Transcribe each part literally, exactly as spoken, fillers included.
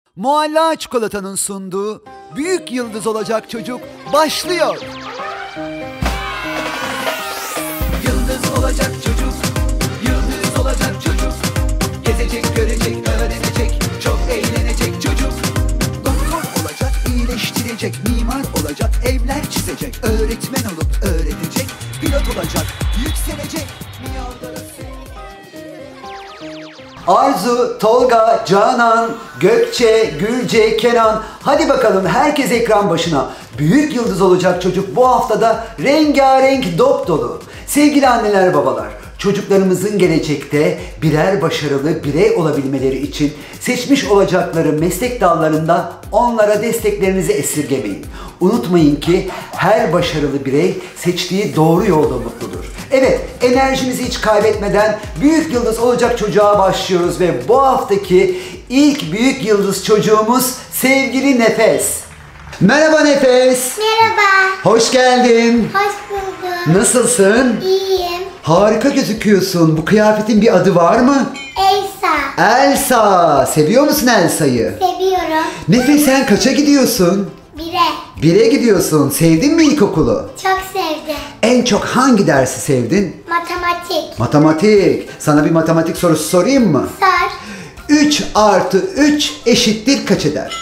Mualla Çikolata'nın sunduğu Büyük Yıldız Olacak Çocuk başlıyor. Yıldız olacak çocuk, yıldız olacak çocuk. Gezecek, görecek, öğrenecek, çok eğlenecek çocuk. Doktor olacak, iyileştirecek, mimar olacak, evler çizecek. Öğretmen olup öğretecek, pilot olacak, yükselecek. Arzu, Tolga, Canan, Gökçe, Gülce, Kenan. Hadi bakalım herkes ekran başına. Büyük yıldız olacak çocuk bu haftada rengarenk dop dolu. Sevgili anneler babalar, çocuklarımızın gelecekte birer başarılı birey olabilmeleri için seçmiş olacakları meslek dallarında onlara desteklerinizi esirgemeyin. Unutmayın ki her başarılı birey seçtiği doğru yolda mutludur. Evet, enerjimizi hiç kaybetmeden büyük yıldız olacak çocuğa başlıyoruz ve bu haftaki ilk büyük yıldız çocuğumuz sevgili Nefes. Merhaba Nefes. Merhaba. Hoş geldin. Hoş bulduk. Nasılsın? İyiyim. Harika gözüküyorsun. Bu kıyafetin bir adı var mı? Elsa. Elsa. Seviyor musun Elsa'yı? Seviyorum. Nefes, sen kaça gidiyorsun? Bire. Bire gidiyorsun. Sevdin mi ilkokulu? Çok sevdim. En çok hangi dersi sevdin? Matematik. Matematik. Sana bir matematik sorusu sorayım mı? Sor. üç artı üç eşittir kaç eder?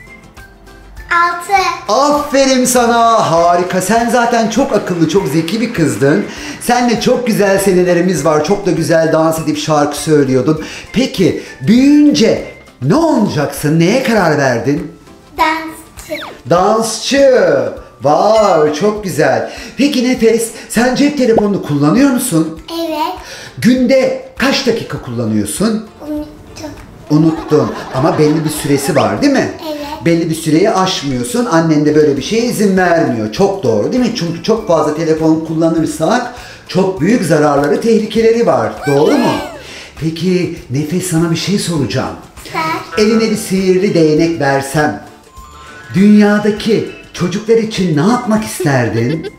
Altı. Aferin sana, harika. Sen zaten çok akıllı, çok zeki bir kızdın. Seninle çok güzel senelerimiz var. Çok da güzel dans edip şarkı söylüyordun. Peki büyüyünce ne olacaksın? Neye karar verdin? Dansçı. Dansçı. Vay, çok güzel. Peki Nefes, sen cep telefonunu kullanıyor musun? Evet. Günde kaç dakika kullanıyorsun? Unuttum. Unuttun ama belli bir süresi var değil mi? Evet. Belli bir süreyi aşmıyorsun. Annen de böyle bir şeye izin vermiyor. Çok doğru değil mi? Çünkü çok fazla telefon kullanırsak çok büyük zararları, tehlikeleri var. Doğru mu? Peki Nefes, sana bir şey soracağım. Sor. Eline bir sihirli değnek versem, dünyadaki çocuklar için ne yapmak isterdin?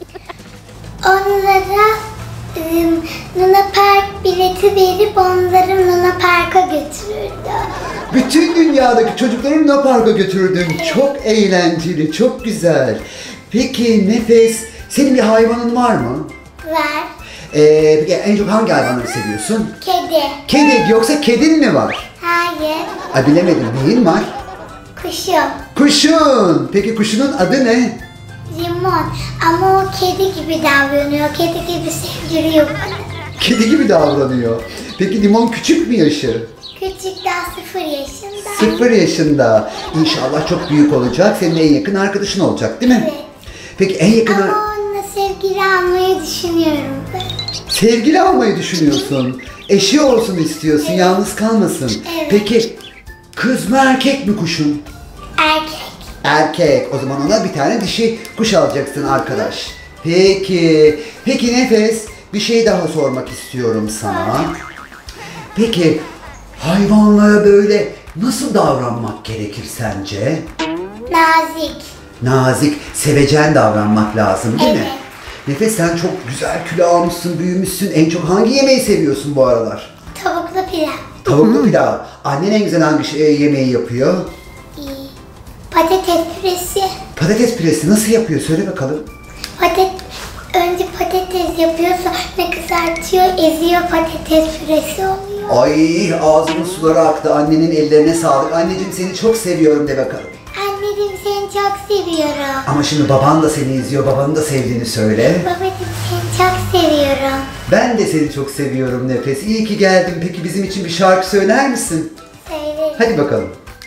Onlara ım, Luna Park bileti verip onları Luna Park'a götürürdüm. Bütün dünyadaki çocukları Luna Park'a götürdün. Çok eğlenceli, çok güzel. Peki Nefes, senin bir hayvanın var mı? Var. Ee, peki en çok hangi hayvanları seviyorsun? Kedi. Kedi, yoksa kedin mi var? Hayır. Ay, bilemedim, neyin var? Kuşum. Kuşun. Peki kuşunun adı ne? Limon. Ama o kedi gibi davranıyor. Kedi gibi sevdiriyor bana. Kedi gibi davranıyor. Peki limon küçük mü yaşı? Küçük, daha sıfır yaşında. Sıfır yaşında. İnşallah çok büyük olacak. Senin en yakın arkadaşın olacak değil mi? Evet. Peki en yakın... Ama onunla sevgili almayı düşünüyorum ben. Sevgili almayı düşünüyorsun. Eşi olsun istiyorsun, Evet. yalnız kalmasın. Evet. Peki kız mı erkek mi kuşun? Erkek. Erkek. O zaman ona bir tane dişi kuş alacaksın arkadaş. Peki. Peki Nefes, bir şey daha sormak istiyorum sana. Peki hayvanlara böyle nasıl davranmak gerekir sence? Nazik. Nazik, sevecen davranmak lazım değil mi? Evet. Nefes, sen çok güzel kilo almışsın, büyümüşsün. En çok hangi yemeği seviyorsun bu aralar? Tavuklu pilav. Tavuklu pilav. Annen en güzel hangi şey, yemeği yapıyor? İyi. Patates püresi. Patates püresi nasıl yapıyor? Söyle bakalım. Patates. Önce patates yapıyor, sonra kızartıyor, eziyor, patates püresi oluyor. Ay, ağzımın suları aktı. Annenin ellerine sağlık. Anneciğim, seni çok seviyorum de bakalım. Anneciğim, seni çok seviyorum. Ama şimdi baban da seni izliyor. Babanın da sevdiğini söyle. Babacığım, seni çok seviyorum. Ben de seni çok seviyorum Nefes. İyi ki geldin. Peki bizim için bir şarkı söyler misin? Söylerim. Hadi bakalım.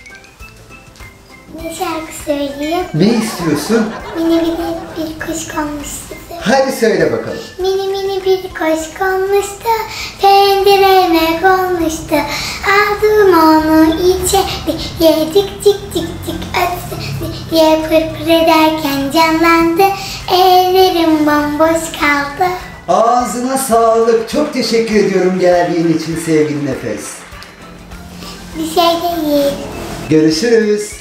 Ne şarkı söyleyeyim? Ne istiyorsun? Mini mini bir kuş konmuştu. Hadi söyle bakalım. Mini mini bir kuş konmuştu, pencereme konmuştu. Aldım onu içeri, yedik cik cik cik öttü. Ye pır pır ederken canlandı, ellerim bomboş kaldı. Ağzına sağlık. Çok teşekkür ediyorum geldiğin için sevgili Nefes. Bir şey değil. Görüşürüz. Görüşürüz.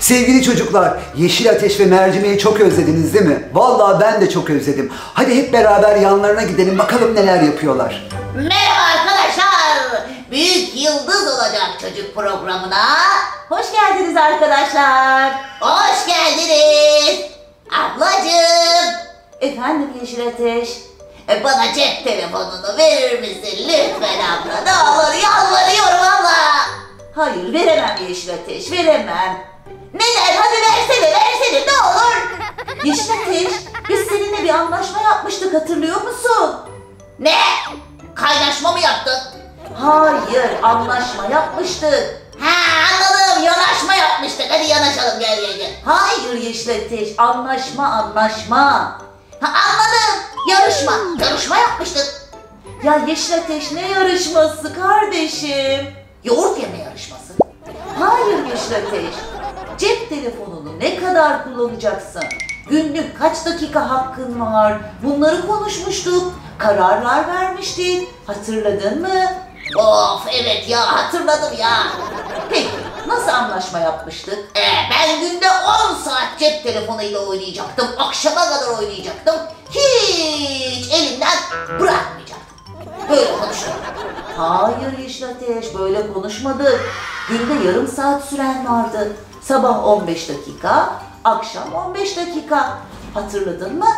Sevgili çocuklar, Yeşil Ateş ve Mercimeği çok özlediniz değil mi? Vallahi ben de çok özledim. Hadi hep beraber yanlarına gidelim, bakalım neler yapıyorlar. Merhaba arkadaşlar. Büyük Yıldız Olacak Çocuk programına Hoş geldiniz arkadaşlar. hoş geldiniz. Ablacığım, Efendim Yeşil Ateş. e, bana cep telefonunu verir misin lütfen abla? Ne olur yalvarıyorum abla. Hayır veremem Yeşil Ateş, veremem. Neden? Hadi versene versene ne olur. Yeşil Ateş, biz seninle bir anlaşma yapmıştık, hatırlıyor musun? Ne? Kaynaşma mı yaptın? Hayır, anlaşma yapmıştık. Ha anladım, yanaşma yapmıştık. Hadi yanaşalım, gel gel gel. Hayır Yeşil Ateş, anlaşma anlaşma. Ha anladım, yarışma. Yarışma yapmıştık. Ya Yeşil Ateş, ne yarışması kardeşim? Yoğurt yeme yarışması. Hayır Yeşil Ateş. Cep telefonunu ne kadar kullanacaksın? Günlük kaç dakika hakkın var? Bunları konuşmuştuk. Kararlar vermiştik. Hatırladın mı? Of evet ya, hatırladım ya. Peki nasıl anlaşma yapmıştık? Ee, ben günde on saat cep telefonuyla oynayacaktım. Akşama kadar oynayacaktım. Hiç elimden bırakmayacaktım. Böyle konuşuyorum. Hayır Yeşil Ateş, böyle konuşmadık. Günde yarım saat süren vardı. Sabah on beş dakika, akşam on beş dakika. Hatırladın mı?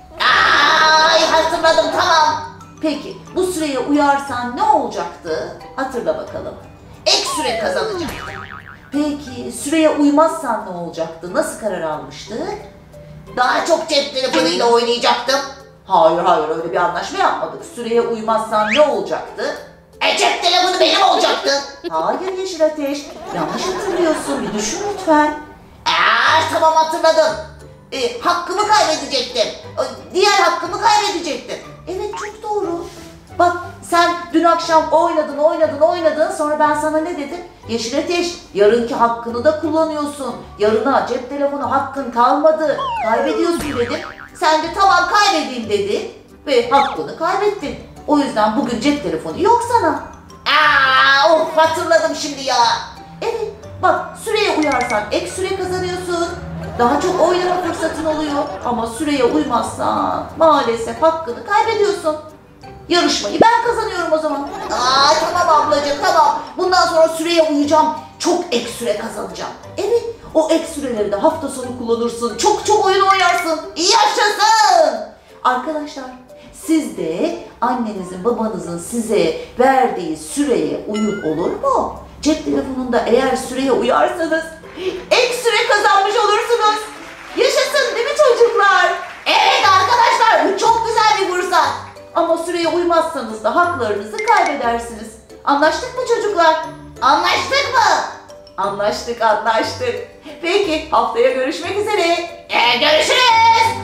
Ay hatırladım, tamam. Peki bu süreye uyarsan ne olacaktı? Hatırla bakalım. Ek süre kazanacağım. Peki süreye uymazsan ne olacaktı? Nasıl karar almıştık? Daha çok cep telefonuyla oynayacaktım. Hayır hayır, öyle bir anlaşma yapmadık. Süreye uymazsan ne olacaktı? E cep telefonu benim olacaktı. Hayır Yeşil Ateş, yanlış hatırlıyorsun. Bir düşün lütfen. Aa, tamam hatırladım. E, hakkımı kaybedecektim. E, Diğer hakkımı kaybedecektim. Evet çok doğru. Bak sen dün akşam oynadın oynadın oynadın, sonra ben sana ne dedim? Yeşil Ateş, yarınki hakkını da kullanıyorsun. Yarına cep telefonu hakkın kalmadı. Kaybediyorsun dedim. Sen de tamam kaybedeyim dedin ve hakkını kaybettin. O yüzden bugün cep telefonu yok sana. Aa, of hatırladım şimdi ya. Evet bak, süreye uyarsan ek süre kazanıyorsun. Daha çok oynama fırsatın oluyor. Ama süreye uymazsan maalesef hakkını kaybediyorsun. Yarışmayı ben kazanıyorum o zaman. Aa, tamam ablacığım tamam. Bundan sonra süreye uyacağım. Çok ek süre kazanacağım. Evet, o ek süreleri de hafta sonu kullanırsın. Çok çok oyun oynarsın. Yaşasın. Arkadaşlar, siz de annenizin babanızın size verdiği süreye uyun, olur mu? Cep telefonunda eğer süreye uyarsanız ek süre kazanmış olursunuz. Yaşasın değil mi çocuklar? Evet arkadaşlar, bu çok güzel bir fırsat. Ama süreye uymazsanız da haklarınızı kaybedersiniz. Anlaştık mı çocuklar? Anlaştık mı? Anlaştık, anlaştık. Peki, haftaya görüşmek üzere. Ee, görüşürüz.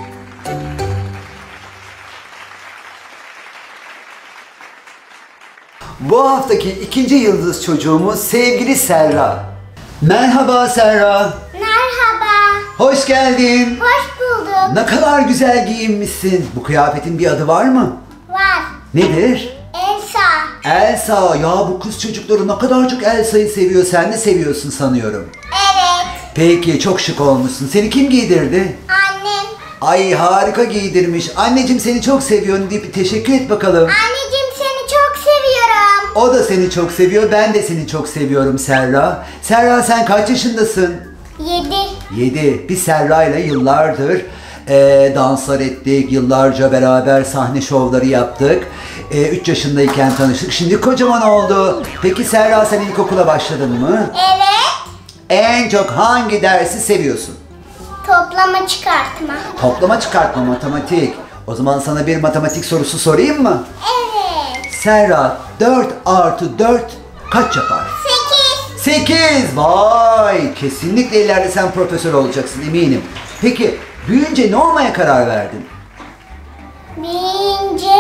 Bu haftaki ikinci yıldız çocuğumuz sevgili Serra. Merhaba Serra. Merhaba. Hoş geldin. Hoş bulduk. Ne kadar güzel giyinmişsin. Bu kıyafetin bir adı var mı? Var. Nedir? Elsa. Elsa. Ya bu kız çocukları ne kadar çok Elsa'yı seviyor. Sen de seviyorsun sanıyorum. Evet. Peki, çok şık olmuşsun. Seni kim giydirdi? Annem. Ay harika giydirmiş. Anneciğim seni çok seviyorum deyip bir teşekkür et bakalım. Anneciğim seni çok seviyorum. O da seni çok seviyor. Ben de seni çok seviyorum Serra. Serra sen kaç yaşındasın? Yedi. yedi. Biz Serra ile yıllardır e, danslar ettik. Yıllarca beraber sahne şovları yaptık. üç yaşındayken tanıştık. Şimdi kocaman oldu. Peki Serra sen ilkokula başladın mı? Evet. En çok hangi dersi seviyorsun? Toplama çıkartma. Toplama çıkartma, matematik. O zaman sana bir matematik sorusu sorayım mı? Evet. Serra, dört artı dört kaç yapar? Sekiz. sekiz. Vay! Kesinlikle ileride sen profesör olacaksın eminim. Peki büyüyünce ne olmaya karar verdin? Birinci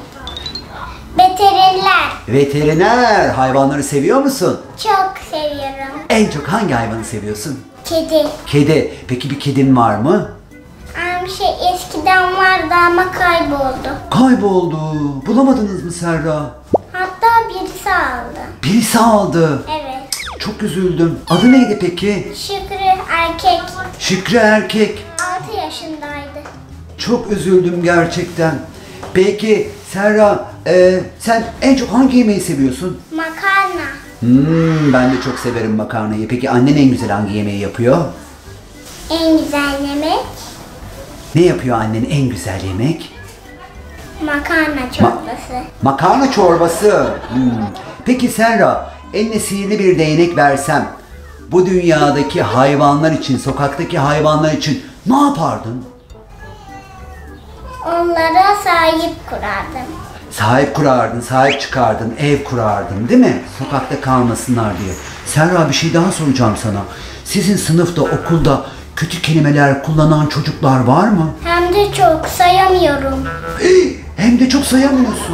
veteriner. Veteriner. Hayvanları seviyor musun? Çok seviyorum. En çok hangi hayvanı seviyorsun? Kedi. Kedi. Peki bir kedin var mı? Um, şey eskiden vardı ama kayboldu. Kayboldu. Bulamadınız mı Serra? Hatta birisi aldı. Birisi aldı. Evet. Çok üzüldüm. Adı neydi peki? Şükrü. erkek. Şükrü erkek. altı yaşındaydı. Çok üzüldüm gerçekten. Peki Serra, e, sen en çok hangi yemeği seviyorsun? Makarna. Hmm, ben de çok severim makarnayı. Peki annen en güzel hangi yemeği yapıyor? En güzel yemek Ne yapıyor annen en güzel yemek? makarna çorbası. Makarna çorbası. Hmm. Peki Serra, eline sihirli bir değnek versem, bu dünyadaki hayvanlar için, sokaktaki hayvanlar için ne yapardın? Onlara sahip kurardım. Sahip kurardın, sahip çıkardın, ev kurardın değil mi? Sokakta kalmasınlar diye. Serra, bir şey daha soracağım sana. Sizin sınıfta, okulda kötü kelimeler kullanan çocuklar var mı? Hem de çok sayamıyorum. Hem de çok sayamıyorsun.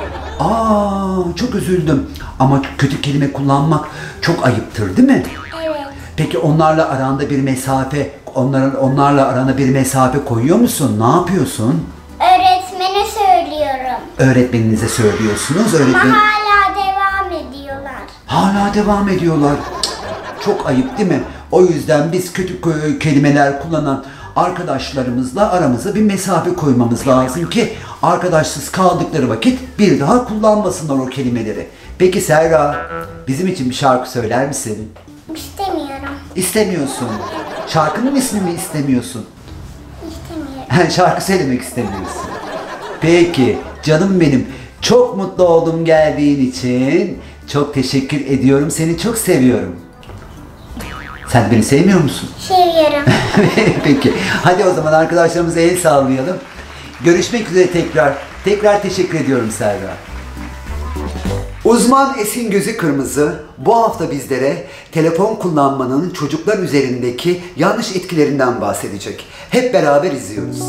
Aa, çok üzüldüm. Ama kötü kelime kullanmak çok ayıptır değil mi? Evet. Peki onlarla aranda bir mesafe, onların onlarla arana bir mesafe koyuyor musun? Ne yapıyorsun? Öğretmene söylüyorum. Öğretmeninize söylüyorsunuz. Ama Öğretmen hala devam ediyorlar. hala devam ediyorlar. Çok ayıp değil mi? O yüzden biz kötü kö- kelimeler kullanan arkadaşlarımızla aramıza bir mesafe koymamız lazım ki arkadaşsız kaldıkları vakit bir daha kullanmasınlar o kelimeleri. Peki Serra, bizim için bir şarkı söyler misin? İstemiyorum. İstemiyorsun. Şarkının ismini mi istemiyorsun? İstemiyorum. Şarkı söylemek istemiyorsun. Peki canım benim, çok mutlu oldum geldiğin için. Çok teşekkür ediyorum. Seni çok seviyorum. Sen beni sevmiyor musun? Seviyorum. Peki. Hadi o zaman arkadaşlarımıza el sallayalım. Görüşmek üzere tekrar. Tekrar teşekkür ediyorum Serra. Uzman Esin Gözü Kırmızı bu hafta bizlere telefon kullanmanın çocuklar üzerindeki yanlış etkilerinden bahsedecek. Hep beraber izliyoruz.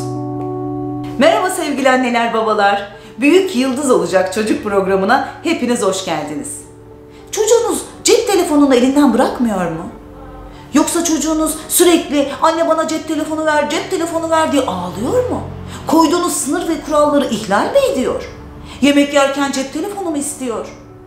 Merhaba sevgili anneler, babalar. Büyük Yıldız Olacak Çocuk programına hepiniz hoş geldiniz. Çocuğunuz cep telefonunu elinden bırakmıyor mu? Yoksa çocuğunuz sürekli anne bana cep telefonu ver, cep telefonu ver diye ağlıyor mu? Koyduğunuz sınır ve kuralları ihlal mi ediyor? Yemek yerken cep telefonu mu istiyor?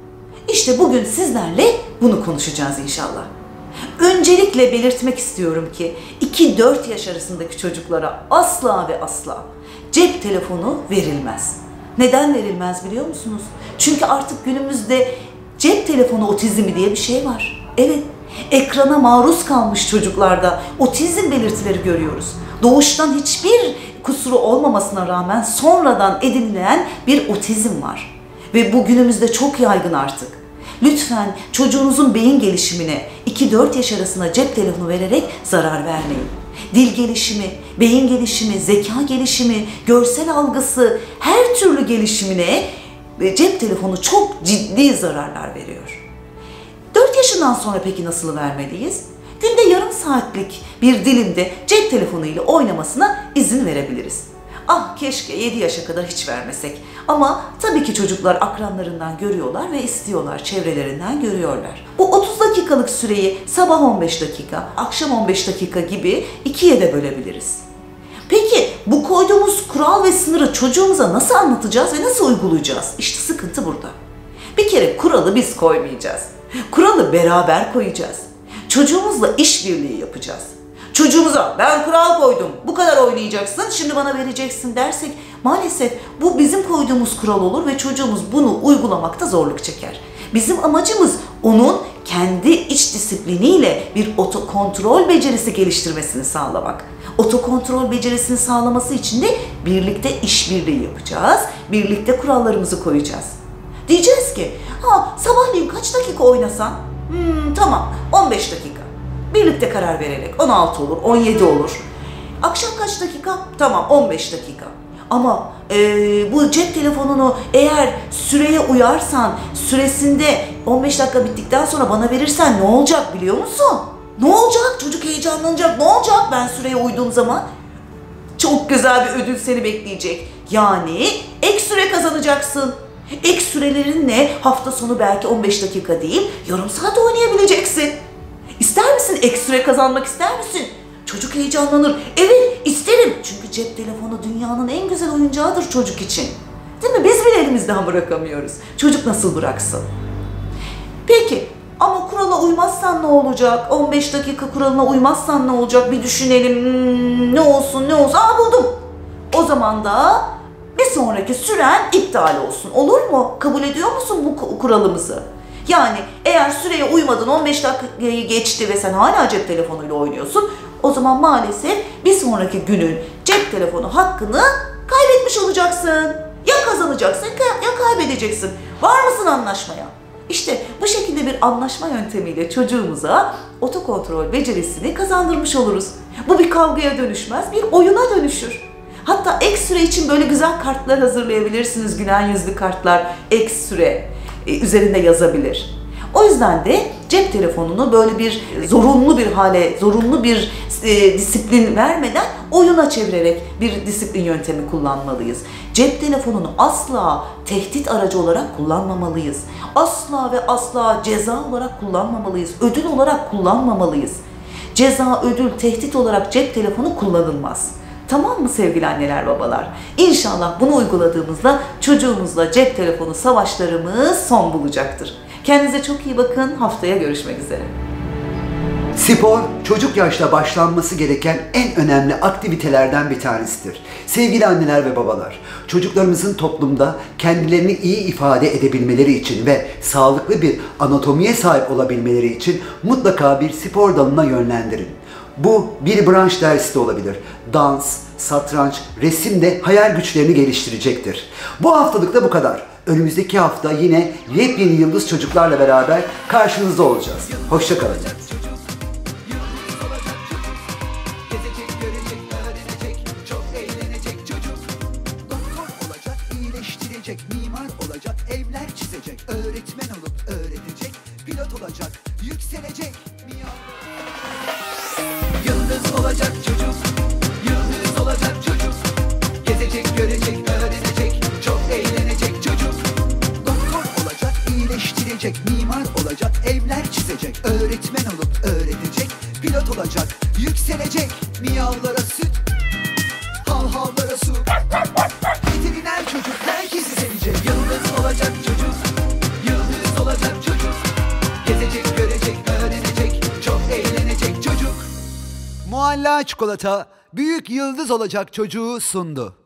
İşte bugün sizlerle bunu konuşacağız inşallah. Öncelikle belirtmek istiyorum ki iki dört yaş arasındaki çocuklara asla ve asla cep telefonu verilmez. Neden verilmez biliyor musunuz? Çünkü artık günümüzde cep telefonu otizmi diye bir şey var. Evet, ekrana maruz kalmış çocuklarda otizm belirtileri görüyoruz. Doğuştan hiçbir kusuru olmamasına rağmen sonradan edinilen bir otizm var. Ve bu günümüzde çok yaygın artık. Lütfen çocuğunuzun beyin gelişimine iki dört yaş arasında cep telefonu vererek zarar vermeyin. Dil gelişimi, beyin gelişimi, zeka gelişimi, görsel algısı, her türlü gelişimine cep telefonu çok ciddi zararlar veriyor. dört yaşından sonra peki nasıl vermeliyiz? Günde yarım saatlik bir dilimde cep telefonu ile oynamasına izin verebiliriz. Ah keşke yedi yaşa kadar hiç vermesek. Ama tabii ki çocuklar akranlarından görüyorlar ve istiyorlar, çevrelerinden görüyorlar. Bu otuz dakikalık süreyi sabah on beş dakika, akşam on beş dakika gibi ikiye de bölebiliriz. Peki bu koyduğumuz kural ve sınırı çocuğumuza nasıl anlatacağız ve nasıl uygulayacağız? İşte sıkıntı burada. Bir kere kuralı biz koymayacağız. Kuralı beraber koyacağız. Çocuğumuzla işbirliği yapacağız. Çocuğumuza ben kural koydum, bu kadar oynayacaksın, şimdi bana vereceksin dersek maalesef bu bizim koyduğumuz kural olur ve çocuğumuz bunu uygulamakta zorluk çeker. Bizim amacımız onun kendi iç disipliniyle bir otokontrol becerisi geliştirmesini sağlamak. Otokontrol becerisini sağlaması için de birlikte işbirliği yapacağız, birlikte kurallarımızı koyacağız. Diyeceğiz ki, ha sabahleyin kaç dakika oynasan? Hmm, tamam, on beş dakika. Birlikte karar vererek on altı olur, on yedi olur. Akşam kaç dakika? Tamam, on beş dakika. Ama e, bu cep telefonunu eğer süreye uyarsan, süresinde on beş dakika bittikten sonra bana verirsen ne olacak biliyor musun? Ne olacak? Çocuk heyecanlanacak. Ne olacak ben süreye uyduğum zaman? Çok güzel bir ödül seni bekleyecek. Yani ek süre kazanacaksın. Ek sürelerinle hafta sonu belki on beş dakika değil, yarım saat oynayabileceksin. İster misin? Ek süre kazanmak ister misin? Çocuk heyecanlanır. Evet, isterim. Çünkü cep telefonu dünyanın en güzel oyuncağıdır çocuk için. Değil mi? Biz bile elimizden bırakamıyoruz. Çocuk nasıl bıraksın? Peki, ama kuralı kurala uymazsan ne olacak? on beş dakika kuralına uymazsan ne olacak? Bir düşünelim. Hmm, ne olsun ne olsun? Aa buldum. O zaman da bir sonraki süren iptal olsun. Olur mu? Kabul ediyor musun bu kuralımızı? Yani eğer süreye uymadın, on beş dakikayı geçti ve sen hala cep telefonuyla oynuyorsun, o zaman maalesef bir sonraki günün cep telefonu hakkını kaybetmiş olacaksın. Ya kazanacaksın ya kaybedeceksin. Var mısın anlaşmaya? İşte bu şekilde bir anlaşma yöntemiyle çocuğumuza otokontrol becerisini kazandırmış oluruz. Bu bir kavgaya dönüşmez, bir oyuna dönüşür. Hatta ek süre için böyle güzel kartlar hazırlayabilirsiniz. Gülen yüzlü kartlar, ek süre e, üzerinde yazabilir. O yüzden de cep telefonunu böyle bir zorunlu bir hale, zorunlu bir e, disiplin vermeden oyuna çevirerek bir disiplin yöntemi kullanmalıyız. Cep telefonunu asla tehdit aracı olarak kullanmamalıyız. Asla ve asla ceza olarak kullanmamalıyız. Ödül olarak kullanmamalıyız. Ceza, ödül, tehdit olarak cep telefonu kullanılmaz. Tamam mı sevgili anneler babalar? İnşallah bunu uyguladığımızda çocuğumuzla cep telefonu savaşlarımız son bulacaktır. Kendinize çok iyi bakın. Haftaya görüşmek üzere. Spor, çocuk yaşta başlanması gereken en önemli aktivitelerden bir tanesidir. Sevgili anneler ve babalar, çocuklarımızın toplumda kendilerini iyi ifade edebilmeleri için ve sağlıklı bir anatomiye sahip olabilmeleri için mutlaka bir spor dalına yönlendirin. Bu bir branş dersi de olabilir. Dans, satranç, resim de hayal güçlerini geliştirecektir. Bu haftalık da bu kadar. Önümüzdeki hafta yine yepyeni yıldız çocuklarla beraber karşınızda olacağız. Hoşça kalın. Mimar olacak, evler çizecek, öğretmen olup öğretecek, pilot olacak, yükselecek. Yıldız olacak çocuk, yıldız olacak çocuk, gezecek, görecek, öğrenecek, çok eğlenecek çocuk. Doktor olacak, iyileştirecek, mimar olacak, evler çizecek, öğretmen olup öğretecek, pilot olacak, yükselecek. Miyavlara süt, hav havlara su. Veteriner çocuk herkesi sevecek. Yıldız olacak çocuk, yıldız olacak çocuk, gezecek, görecek, öğrenecek, çok eğlenecek çocuk. Mualla Çikolata büyük yıldız olacak çocuğu sundu.